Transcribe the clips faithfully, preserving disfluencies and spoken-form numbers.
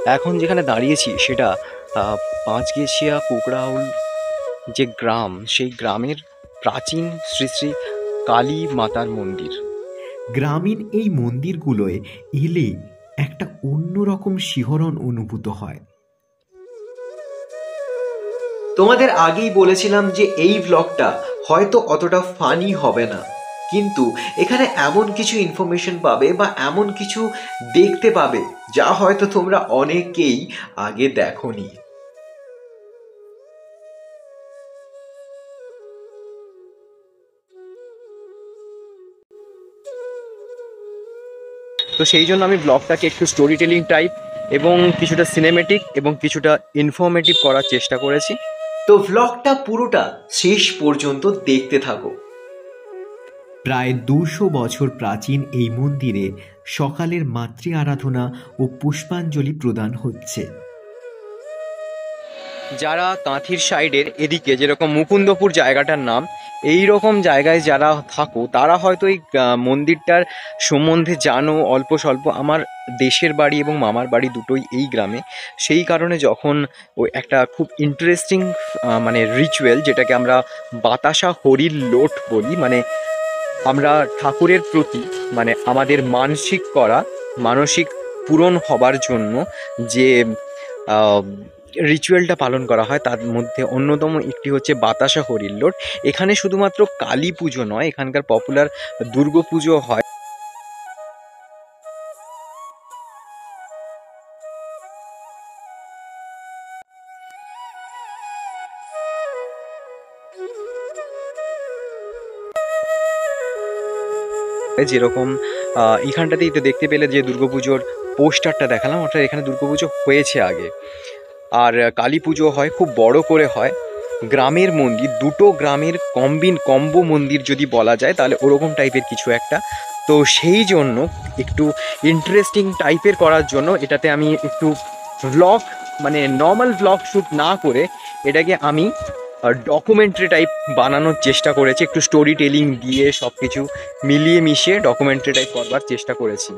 এখন যেখানে দাঁড়িয়েছি সেটা পাঁচগেছিয়া কুকড়াউল যে গ্রাম, সেই গ্রামের প্রাচীন শ্রী শ্রী কালী মাতার মন্দির। গ্রামীণ এই মন্দিরগুলোয় এলে একটা অন্যরকম শিহরণ অনুভূত হয়। তোমাদের আগেই বলেছিলাম যে এই ব্লগটা হয়তো অতটা ফানি হবে না, কিন্তু এখানে এমন কিছু ইনফরমেশন পাবে বা এমন কিছু দেখতে পাবে যা হয়তো তোমরা অনেকেই আগে দেখোনি। তো সেই জন্য আমি ব্লগটাকে একটু স্টোরি টেলিং টাইপ এবং কিছুটা সিনেমেটিক এবং কিছুটা ইনফরমেটিভ করার চেষ্টা করেছি। তো ব্লগটা পুরোটা শেষ পর্যন্ত দেখতে থাকো। প্রায় দুশো বছর প্রাচীন এই মন্দিরে সকালের মাতৃ আরাধনা ও পুষ্পাঞ্জলি প্রদান হচ্ছে। যারা কাঁথির সাইডের এদিকে, যেরকম মুকুন্দপুর জায়গাটার নাম, এই রকম জায়গায় যারা থাকো তারা হয়তো এই মন্দিরটার সম্বন্ধে জানো অল্প স্বল্প। আমার দেশের বাড়ি এবং মামার বাড়ি দুটোই এই গ্রামে, সেই কারণে যখন ওই একটা খুব ইন্টারেস্টিং মানে রিচুয়াল, যেটাকে আমরা বাতাসা হরির লোট বলি, মানে আমরা ঠাকুরের প্রতি মানে আমাদের মানসিক করা মানসিক পূরণ হবার জন্য যে রিচুয়ালটা পালন করা হয় তার মধ্যে অন্যতম একটি হচ্ছে বাতাসা হরির লোট। এখানে শুধুমাত্র কালী পুজো নয়, এখানকার পপুলার দুর্গা পুজো হয়। যেরকম এখানটাতেই তো দেখতে পেলে যে দুর্গাপুজোর পোস্টারটা দেখালাম, ওটা এখানে দুর্গাপুজো হয়েছে আগে। আর কালী পুজো হয়, খুব বড় করে হয়। গ্রামের মন্দির, দুটো গ্রামের কম্বিন কম্বো মন্দির যদি বলা যায় তাহলে ওরকম টাইপের কিছু একটা। তো সেই জন্য একটু ইন্টারেস্টিং টাইপের করার জন্য এটাতে আমি একটু ভ্লগ মানে নর্মাল ভ্লগ শ্যুট না করে এটাকে আমি ডকুমেন্টারি টাইপ বানানোর চেষ্টা করেছি। একটু স্টোরি টেলিং দিয়ে সব কিছু মিলিয়ে মিশিয়ে ডকুমেন্টারি টাইপ করবার চেষ্টা করেছি।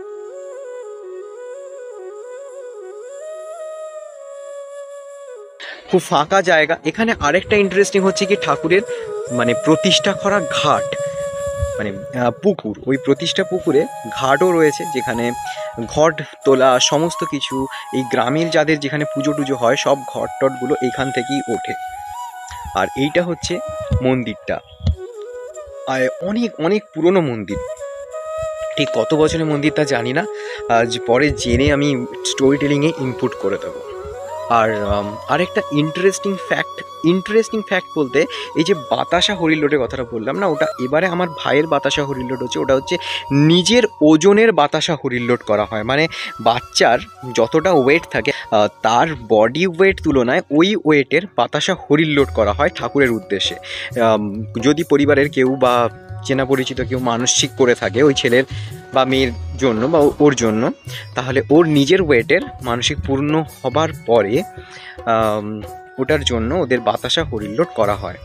খুব ফাঁকা জায়গা। এখানে আরেকটা ইন্টারেস্টিং হচ্ছে কি, ঠাকুরের মানে প্রতিষ্ঠা করা ঘাট মানে পুকুর, ওই প্রতিষ্ঠা পুকুরে ঘাটও রয়েছে, যেখানে ঘট তোলা সমস্ত কিছু এই গ্রামের যাদের যেখানে পুজো টুজো হয় সব ঘট টটগুলো এইখান থেকেই ওঠে। আর এইটা হচ্ছে মন্দিরটা, আর অনেক অনেক পুরনো মন্দির। ঠিক কত বছরের মন্দির তা জানি না, আজ পরে জেনে আমি স্টোরি টেলিংয়ে ইনপুট করে দেবো। আর আরেকটা ইন্টারেস্টিং ফ্যাক্ট ইন্টারেস্টিং ফ্যাক্ট বলতে এই যে বাতাসা হরির লোটের কথাটা বললাম না, ওটা এবারে আমার ভাইয়ের বাতাসা হরির লোট হচ্ছে। ওটা হচ্ছে নিজের ওজনের বাতাসা হরির লোট করা হয়, মানে বাচ্চার যতটা ওয়েট থাকে তার বডি ওয়েট তুলনায় ওই ওয়েটের বাতাসা হরির লোট করা হয় ঠাকুরের উদ্দেশ্যে। যদি পরিবারের কেউ বা চেনা পরিচিত কেউ মানসিক করে থাকে ওই ছেলের বা মেয়ের জন্য বা ওর জন্য, তাহলে ওর নিজের ওয়েটের মানসিক পূর্ণ হবার পরে ওটার জন্য ওদের বাতাসা হরির লোট করা হয়।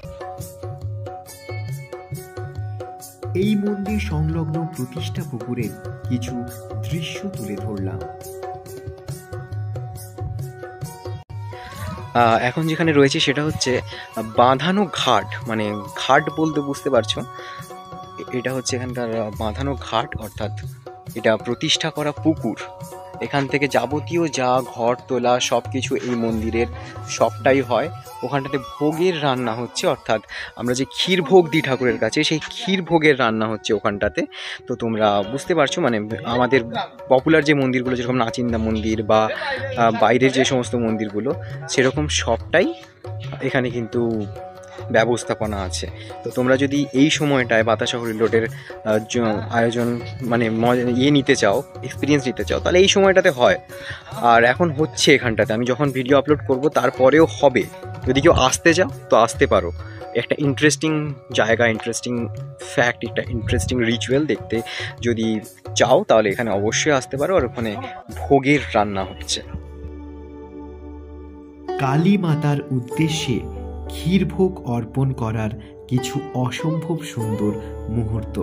এই মন্দির সংলগ্ন প্রতিষ্ঠা পুকুরের কিছু দৃশ্য তুলে ধরলাম। এখন যেখানে রয়েছে সেটা হচ্ছে বাঁধানো ঘাট, মানে ঘাট বলতে বুঝতে পারছো, এটা হচ্ছে এখানকার বাঁধানো ঘাট, অর্থাৎ এটা প্রতিষ্ঠা করা পুকুর। এখান থেকে যাবতীয় যা ঘর তোলা সব কিছু এই মন্দিরের সবটাই হয়। ওখানটাতে ভোগের রান্না হচ্ছে, অর্থাৎ আমরা যে ক্ষীর ভোগ দিই ঠাকুরের কাছে, সেই ক্ষীর ভোগের রান্না হচ্ছে ওখানটাতে। তো তোমরা বুঝতে পারছো, মানে আমাদের পপুলার যে মন্দিরগুলো যেরকম নাচিন্দা মন্দির বা বাইরের যে সমস্ত মন্দিরগুলো সেরকম সবটাই এখানে কিন্তু ব্যবস্থাপনা আছে। তো তোমরা যদি এই সময়টায় বাতাসা হরির লোটের আয়োজন মানে ইয়ে নিতে চাও, এক্সপিরিয়েন্স নিতে চাও, তাহলে এই সময়টাতে হয়। আর এখন হচ্ছে এখানটাতে, আমি যখন ভিডিও আপলোড করব তারপরেও হবে। যদি কেউ আসতে চাও তো আসতে পারো। একটা ইন্টারেস্টিং জায়গা, ইন্টারেস্টিং ফ্যাক্ট, একটা ইন্টারেস্টিং রিচুয়াল দেখতে যদি চাও তাহলে এখানে অবশ্যই আসতে পারো। আর ওখানে ভোগের রান্না হচ্ছে। কালী মাতার উদ্দেশ্যে ক্ষীরভোগ অর্পণ করার কিছু অসম্ভব সুন্দর মুহূর্ত।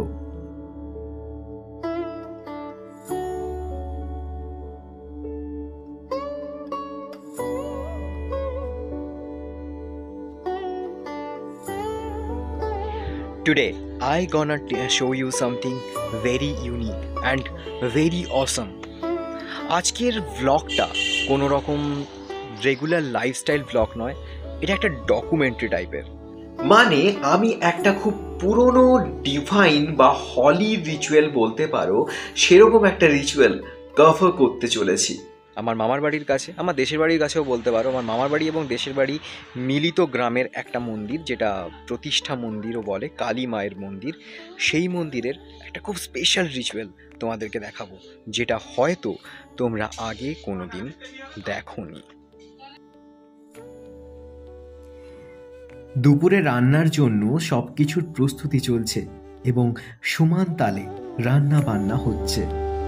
Today, I gonna t- show you something very unique and very awesome. আজকের ভ্লগটা কোনো রকম রেগুলার লাইফস্টাইল ভ্লগ নয়, এটা একটা ডকুমেন্টারি টাইপের। মানে আমি একটা খুব পুরনো ডিভাইন বা হলি রিচুয়াল বলতে পারো, সেরকম একটা রিচুয়াল কভার করতে চলেছি। আমার মামার বাড়ির কাছে, আমার দেশের বাড়ির কাছেও বলতে পারো, আমার মামার বাড়ি এবং দেশের বাড়ি মিলিত গ্রামের একটা মন্দির, যেটা প্রতিষ্ঠা মন্দিরও বলে, কালী মায়ের মন্দির। সেই মন্দিরের একটা খুব স্পেশাল রিচুয়াল তোমাদেরকে দেখাবো, যেটা হয়তো তোমরা আগে কোনো দিন দেখোনি। দুপুরে রান্নার জন্য সব কিছুর প্রস্তুতি চলছে এবং সমান তালে রান্না বান্না হচ্ছে।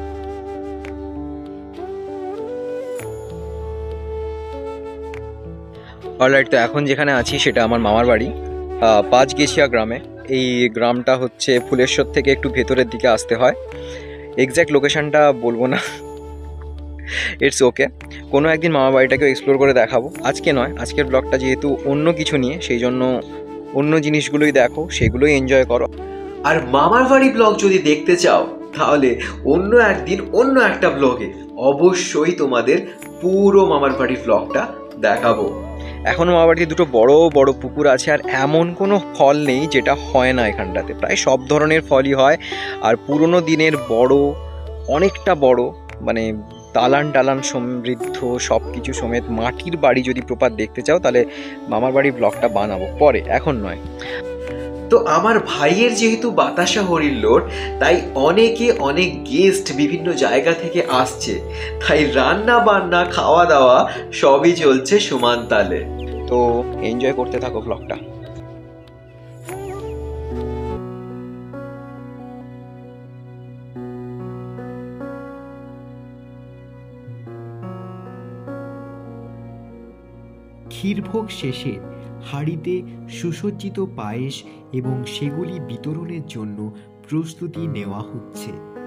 অলরাইট, তো এখন যেখানে আছি সেটা আমার মামার বাড়ি, পাঁচগেছিয়া গ্রামে। এই গ্রামটা হচ্ছে ফুলেশ্বর থেকে একটু ভেতরের দিকে আসতে হয়। এক্স্যাক্ট লোকেশনটা বলবো না, ইটস ওকে। কোনো একদিন মামার বাড়িটাকেও এক্সপ্লোর করে দেখাবো, আজকে নয়। আজকের ব্লগটা যেহেতু অন্য কিছু নিয়ে, সেই জন্য অন্য জিনিসগুলোই দেখো, সেগুলোই এনজয় করো। আর মামার বাড়ি ব্লগ যদি দেখতে চাও, তাহলে অন্য একদিন অন্য একটা ব্লগে অবশ্যই তোমাদের পুরো মামার বাড়ির ব্লগটা দেখাবো। এখনও মামার বাড়িতে দুটো বড় বড় পুকুর আছে, আর এমন কোনো ফল নেই যেটা হয় না এখানটাতে। প্রায় সব ধরনের ফলই হয়। আর পুরনো দিনের বড়, অনেকটা বড়, মানে দালান টালান সমৃদ্ধ সব কিছু সমেত মাটির বাড়ি যদি প্রপার দেখতে চাও, তাহলে মামার বাড়ির ব্লগটা বানাবো পরে, এখন নয়। তো আমার ভাইয়ের যেহেতু বাতাসা হরির লোড, তাই অনেকে অনেক গেস্ট বিভিন্ন জায়গা থেকে আসছে, তাই রান্না বান্না খাওয়া দাওয়া সবই চলছে সমান তালে। তো এনজয় করতে থাকো ব্লগটা। ক্ষীরভোগ শেষে হাঁড়িতে সুসজ্জিত পায়েস এবং সেগুলি বিতরণের জন্য প্রস্তুতি নেওয়া হচ্ছে।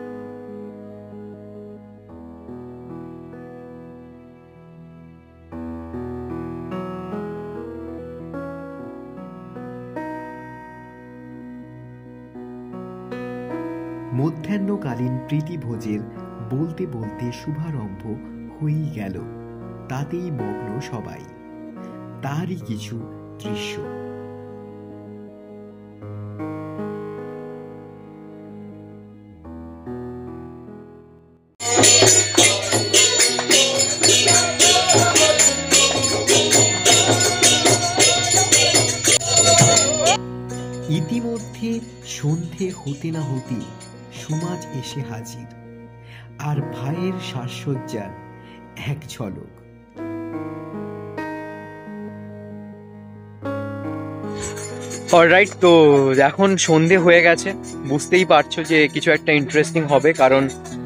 মধ্যাহ্নকালীন প্রীতিভোজের বলতে বলতে শুভারম্ভ হয়েই গেল, তাতেই মগ্ন সবাই। তারই কিছু দৃশ্য। ইতিমধ্যে সন্ধে হতে না হতে সুমাজ এসে হাজির, আর ভাইয়ের সাজসজ্জার এক ঝলক। অলরাইট, তো এখন সন্ধে হয়ে গেছে, বুঝতেই পারছো যে কিছু একটা ইন্টারেস্টিং হবে, কারণ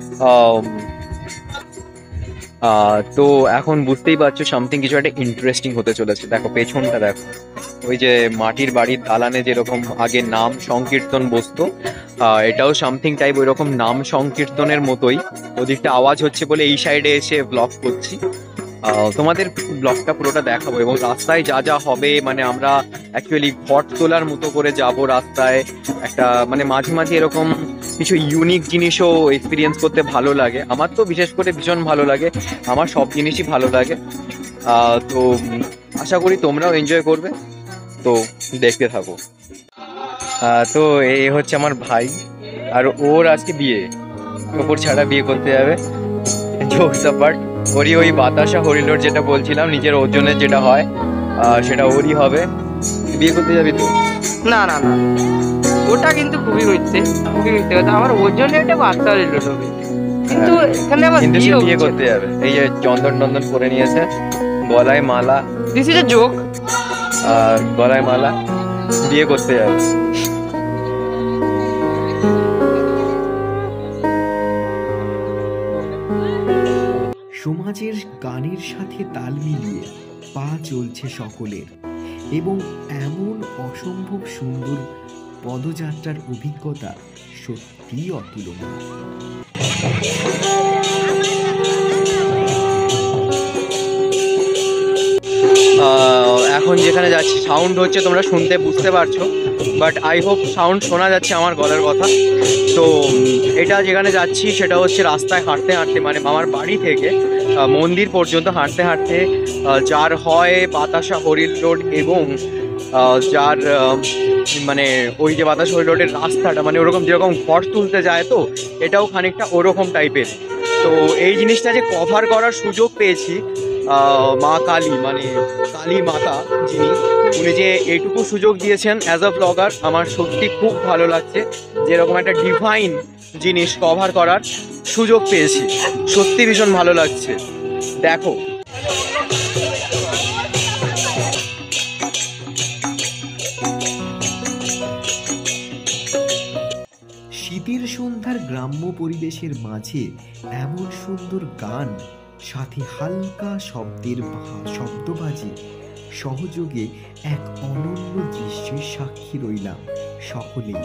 তো এখন বুঝতেই পারছো সামথিং কিছু একটা ইন্টারেস্টিং হতে চলেছে। দেখো পেছনটা দেখো, ওই যে মাটির বাড়ির দালানে যেরকম আগে নাম সংকীর্তন বসতো, এটাও সামথিং টাইপ ওই রকম নাম সংকীর্তনের মতোই। ওদিকটা আওয়াজ হচ্ছে বলে এই সাইডে এসে ব্লগ করছি। তোমাদের ব্লগটা পুরোটা দেখাবো, এবং রাস্তায় যা যা হবে, মানে আমরা অ্যাকচুয়ালি ঘট তোলার মতো করে যাব রাস্তায়। একটা মানে মাঝে মাঝে এরকম কিছু ইউনিক জিনিসও এক্সপিরিয়েন্স করতে ভালো লাগে। আমার তো বিশেষ করে ভীষণ ভালো লাগে, আমার সব জিনিসই ভালো লাগে। তো আশা করি তোমরাও এনজয় করবে, তো দেখতে থাকো। তো এই হচ্ছে আমার ভাই, আর ওর আজকে বিয়ে, ওপর ছাড়া বিয়ে করতে যাবে। জোকস অ্যাপার্ট, ওরই ওই বাতাসা হরিলোর যেটা বলছিলাম, নিজের ওজনের যেটা হয় সেটা ওরই হবে। বিয়ে করতে যাবি তো? না না না, ওটা কিন্তু খুবই মিথ্যে, খুবই মিথ্যে কথা। আমার ওজনে একটা বাচ্চা হরিল হবে, কিন্তু এখানে আবার কিন্তু সে বিয়ে করতে যাবে। এই যে চন্দন টন্দন করে নিয়েছে, গলায় মালা, দিস ইজ এ জোক। আর গলায় মালা, বিয়ে করতে যাবে। সমাজের গানের সাথে তাল মিলিয়ে পা চলছে সকলের, এবং এমন অসম্ভব সুন্দর পদযাত্রার অভিজ্ঞতা সত্যিই অতুলনীয়। এখন যেখানে যাচ্ছি সাউন্ড হচ্ছে তোমরা শুনতে বুঝতে পারছো, বাট আই হোপ সাউন্ড শোনা যাচ্ছে আমার গলার কথা। তো এটা যেখানে যাচ্ছি সেটা হচ্ছে রাস্তায় হাঁটতে হাঁটতে, মানে আমার বাড়ি থেকে মন্দির পর্যন্ত হাঁটতে হাঁটতে যার হয় বাতাসা হরিল রোড এবং যার মানে ওই যে বাতাসা হরিল রোডের রাস্তাটা মানে ওরকম যেরকম ঘর তুলতে যায়, তো এটাও খানিকটা ওরকম টাইপের। তো এই জিনিসটা যে কভার করার সুযোগ পেয়েছি, মা কালী মানে কালী মাতা যিনি, উনি যে এইটুকু সুযোগ দিয়েছেন অ্যাজ আ ব্লগার, আমার সত্যি খুব ভালো লাগছে। যেরকম একটা ডিভাইন জিনিস কভার করার সুযোগ পেয়েছি, সত্যি ভীষণ ভালো লাগছে। দেখো শীতের সন্ধ্যার গ্রাম্য পরিবেশের মাঝে এমন সুন্দর গান, সাথে হালকা শব্দের শব্দবাজি সহযোগে এক অনন্য দৃশ্যের সাক্ষী রইলাম সকলেই।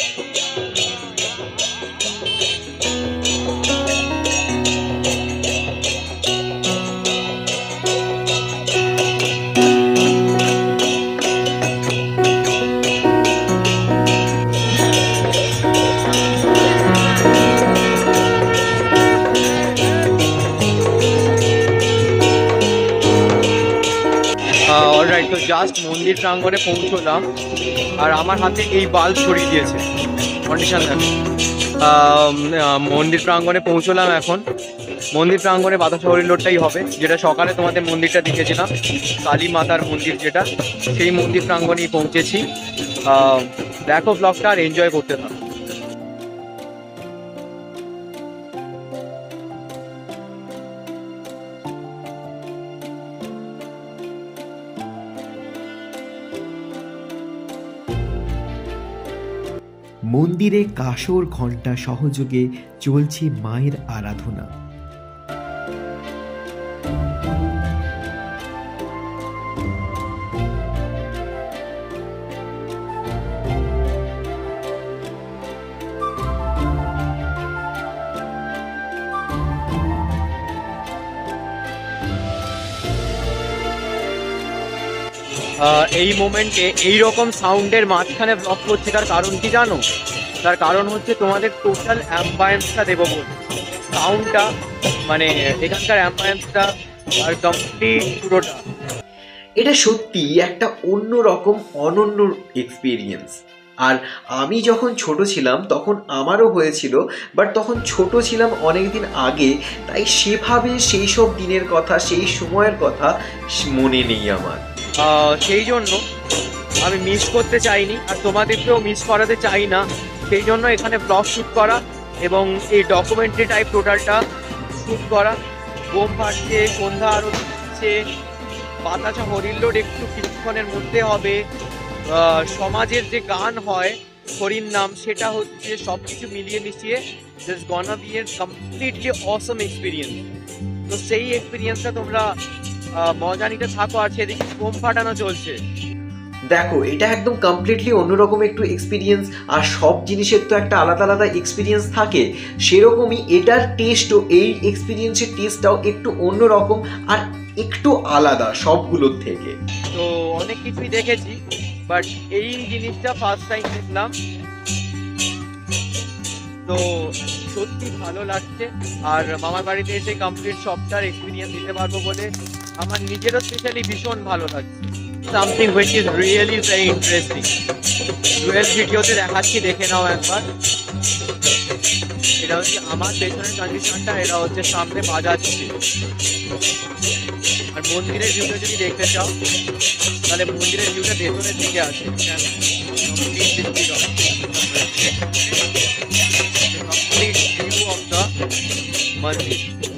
অলরাইট, তো জাস্ট মন্দির প্রাঙ্গণে পৌঁছলাম আর আমার হাতে এই বাল্ব ছড়িয়ে দিয়েছে কন্ডিশন দেখো। মন্দির প্রাঙ্গণে পৌঁছলাম, এখন মন্দির প্রাঙ্গণে বাতাসা হরিল রোডটাই হবে, যেটা সকালে তোমাদের মন্দিরটা দেখেছিলাম কালী মাতার মন্দির, যেটা সেই মন্দির প্রাঙ্গণেই পৌঁছেছি। দেখো ব্লগটা আর এনজয় করতে থাকো। মন্দিরে কাসর ঘণ্টা সহযোগে চলছে মায়ের আরাধনা। এই মোমেন্টে এইরকম সাউন্ডের মাঝখানে ব্লগ করছি, তার কারণ কি জানো? তার কারণ হচ্ছে তোমাদের টোটাল অ্যাম্বায়েন্সটা দেবো বলে। সাউন্ডটা মানে এখানকার অ্যাম্বায়েন্সটা আর কমপ্লিট পুরোটা, এটা সত্যি একটা অন্যরকম অনন্য এক্সপিরিয়েন্স। আর আমি যখন ছোট ছিলাম তখন আমারও হয়েছিল, বাট তখন ছোট ছিলাম অনেক দিন আগে, তাই সেভাবে সেই সব দিনের কথা, সেই সময়ের কথা মনে নেই আমার। সেই জন্য আমি মিস করতে চাইনি আর তোমাদেরকেও মিস করাতে চাই না, সেই জন্য এখানে ব্লগ শ্যুট করা এবং এই ডকুমেন্টারি টাইপ টোটালটা শ্যুট করা। বোম ফাটছে, সন্ধ্যা আরতি হচ্ছে, বাতাসা হরিল রোড একটু কিছুক্ষণের মধ্যে হবে, সমাজের যে গান হয় হরির নাম, সেটা হচ্ছে সব কিছু মিলিয়ে মিশিয়ে just gonna be a completely awesome experience. তো সেই এক্সপিরিয়েন্সটা তোমরা মজা নিতে থাকো। আর সেদিকে বোম ফাটানো চলছে, দেখো এটা একদম কমপ্লিটলি অন্যরকম একটু এক্সপিরিয়েন্স। আর সব জিনিসের তো একটা আলাদা আলাদা এক্সপিরিয়েন্স থাকে, সেরকমই এটার টেস্টও, এই এক্সপিরিয়েন্সের টেস্টটাও একটু অন্যরকম আর একটু আলাদা সবগুলোর থেকে। তো অনেক কিছুই দেখেছি, বাট এই জিনিসটা ফার্স্ট টাইম দেখলাম, তো সত্যি ভালো লাগছে। আর মামার বাড়িতে এসে কমপ্লিট সবটার এক্সপিরিয়েন্স দিতে পারবো বলে আমার নিজেরও স্পেশালি ভীষণ ভালো লাগছে। Something which is really very interesting. ডুয়েল ভিডিওতে দেখাচ্ছি, দেখে নাও একবার। এটা হচ্ছে আমার পেছনের কন্ডিশনটা, এটা হচ্ছে সামনে বাজাচ্ছি। আর মন্দিরের ভিউটা যদি দেখতে চাও তাহলে মন্দিরের ভিউটা ভেতরের দিকে আছে, কমপ্লিট ভিউ অফ দ্য মন্দির।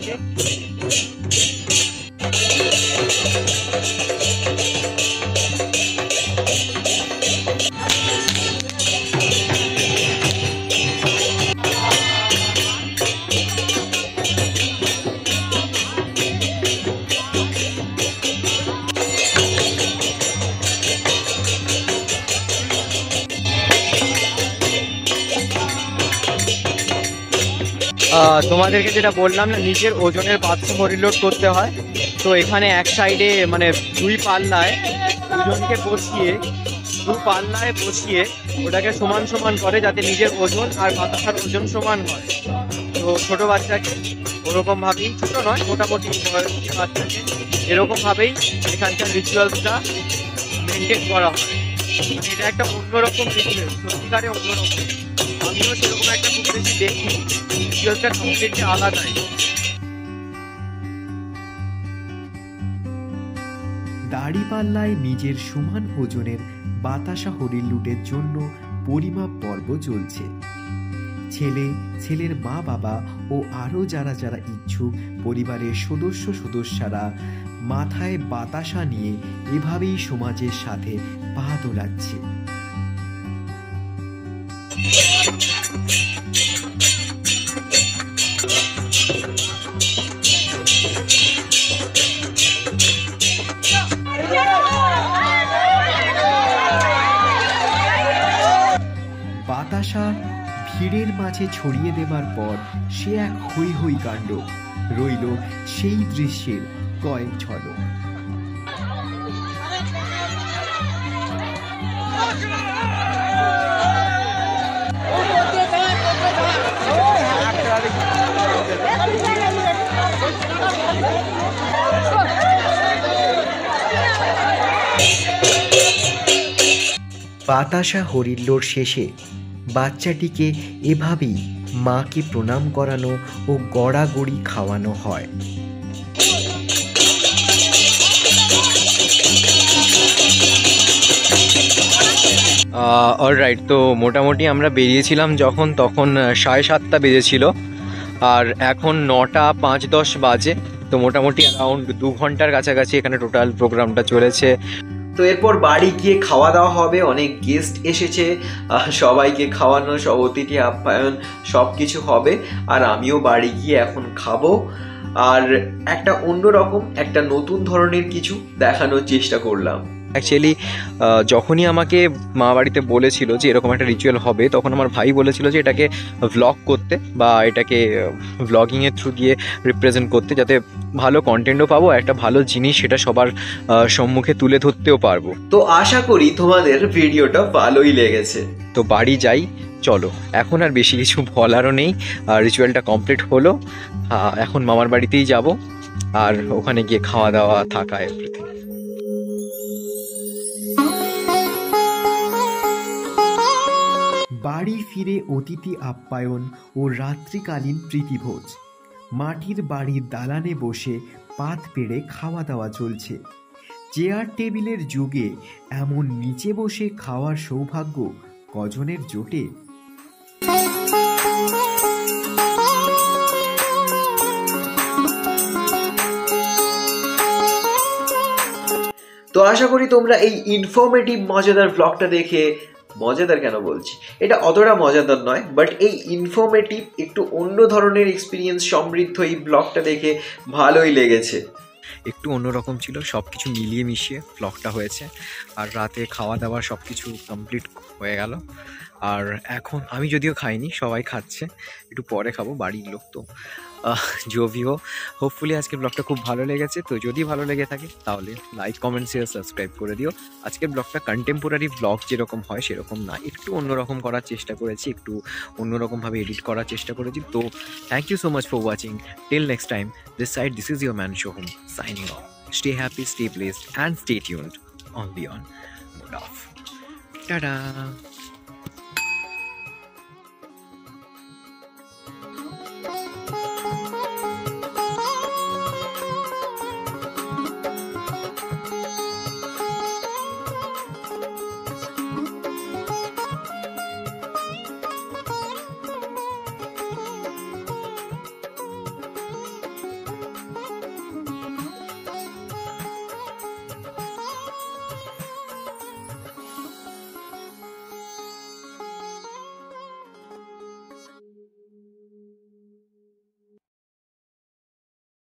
তোমাদেরকে যেটা বললাম না, নিজের ওজনের বাথরুম হরিলোড করতে হয়। তো এখানে এক সাইডে মানে দুই পাল্লায় দুজনকে বসিয়ে দু পাল্লায় বসিয়ে ওটাকে সমান সমান করে যাতে নিজের ওজন আর বাতাসার ওজন সমান হয়। তো ছোট বাচ্চাকে ওরকম ভাবেই, ছোট নয় মোটামুটি বয়সী বাচ্চাকে এরকম ভাবেই এখানকার রিচুয়ালসটা মেনটেন করা হয়। এটা একটা অন্যরকম রিচুয়াল, সত্যিকারে অন্যরকম। আমিও সেরকম একটা খুব বেশি দেখি, রিচুয়ালসটা কমপ্লিটলি আলাদাই। দাড়িপাল্লায় নিজের সমান ওজনের বাতাসা হরিণ লুটের জন্য পরিমাপ পর্ব চলছে। ছেলে, ছেলের মা বাবা ও আরও যারা যারা ইচ্ছুক পরিবারের সদস্য সদস্যরা মাথায় বাতাসা নিয়ে এভাবেই সমাজের সাথে পা দোলাচ্ছে। বাতাসা ভিড়ের মাঝে ছড়িয়ে দেবার পর সে এক হই হই কাণ্ড, রইল সেই দৃশ্যের কয়েক ঝলক। বাতাসা হরিল্লোর শেষে বাচ্চাটিকে এভাবেই মাকে প্রণাম করানো ও গড়াগড়ি খাওয়ানো হয়। অলরাইট, তো মোটামুটি আমরা বেরিয়েছিলাম যখন, তখন সাড়ে সাতটা বেজেছিল আর এখন নটা পাঁচ দশ বাজে। তো মোটামুটি অ্যারাউন্ড দু ঘন্টার কাছাকাছি এখানে টোটাল প্রোগ্রামটা চলেছে। তো এরপর বাড়ি গিয়ে খাওয়া দাওয়া হবে, অনেক গেস্ট এসেছে, সবাইকে খাওয়ানো, সব অতিথি আপ্যায়ন সব কিছু হবে। আর আমিও বাড়ি গিয়ে এখন খাবো আর একটা অন্যরকম একটা নতুন ধরনের কিছু দেখানোর চেষ্টা করলাম। অ্যাকচুয়ালি যখনই আমাকে মা বাড়িতে বলেছিল যে এরকম একটা রিচুয়াল হবে, তখন আমার ভাই বলেছিল যে এটাকে ভ্লগ করতে বা এটাকে ভ্লগিংয়ের থ্রু দিয়ে রিপ্রেজেন্ট করতে, যাতে ভালো কন্টেন্টও পাবো, একটা ভালো জিনিস সেটা সবার সম্মুখে তুলে ধরতেও পারবো। তো আশা করি তোমাদের ভিডিওটা ভালোই লেগেছে। তো বাড়ি যাই, চলো, এখন আর বেশি কিছু বলারও নেই। রিচুয়ালটা কমপ্লিট হলো, এখন মামার বাড়িতেই যাব আর ওখানে গিয়ে খাওয়া দাওয়া থাকা এভরিথিং। বাড়ি ফিরে অতিথি আপ্যায়ন ও রাত্রিকালীন প্রীতিভোজ। মাটির বাড়ির দালানে বসে পাত পেড়ে খাওয়া দাওয়া চলছে। চেয়ার টেবিলের যুগে এমন নিচে বসে খাওয়ার সৌভাগ্য কজনের জোটে? তো আশা করি তোমরা এই ইনফরমেটিভ মজাদার ব্লগটা দেখে, মজাদার কেন বলছি, এটা অতটা মজাদার নয়, বাট এই ইনফরমেটিভ একটু অন্য ধরনের এক্সপিরিয়েন্স সমৃদ্ধ এই ব্লগটা দেখে ভালোই লেগেছে। একটু অন্যরকম ছিল, সব কিছু মিলিয়ে মিশিয়ে ব্লগটা হয়েছে। আর রাতে খাওয়া দাওয়া সব কিছু কমপ্লিট হয়ে গেল। আর এখন আমি যদিও খাইনি, সবাই খাচ্ছে, একটু পরে খাবো, বাড়ির লোক তো। জোভিও হোপফুলি আজকের ব্লগটা খুব ভালো লেগেছে। তো যদি ভালো লেগে থাকে তাহলে লাইক, কমেন্ট, শেয়ার, সাবস্ক্রাইব করে দিও। আজকের ব্লগটা কন্টেম্পোরারি ব্লগ যেরকম হয় সেরকম না, একটু অন্যরকম করার চেষ্টা করেছি, একটু অন্যরকমভাবে এডিট করার চেষ্টা করেছি। তো thank you so much for watching. Till next time, this side, this is your man Soham signing off. Stay happy, stay blessed and stay tuned on Beyond Mode Off. Ta-da!